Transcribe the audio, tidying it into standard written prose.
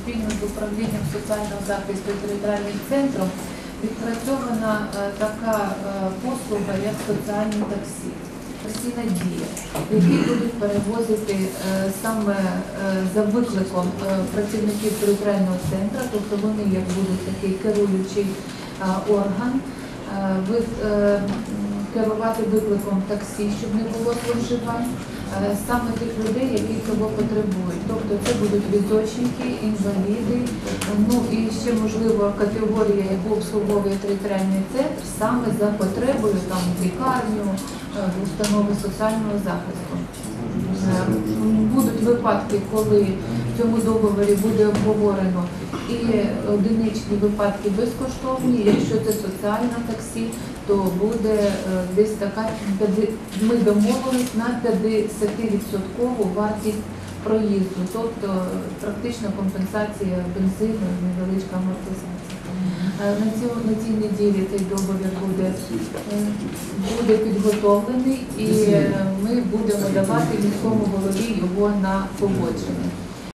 Спільно з управлінням соціального захисту територіальним центром відпрацьована така послуга, як соціальні таксі, постійна дія, які будуть перевозити саме за викликом працівників територіального центру, тобто вони як будуть такий керуючий орган, керувати викликом таксі, щоб не було зловживань, саме тих людей, які цього потребують. Тобто це будуть візочники, інваліди, ну і ще, можливо, категорія, яку обслуговує територіальний центр, саме за потребою там, в лікарню, в установи соціального захисту. Будуть випадки, коли в цьому договорі буде обговорено і одиничні випадки безкоштовні, якщо це соціальне таксі, то буде десь така, ми домовились на 50% вартість проїзду, тобто практично компенсація бензину, невеличка амортизація. На цій неділі цей договір буде підготовлений і ми будемо давати міському голові його на погодження.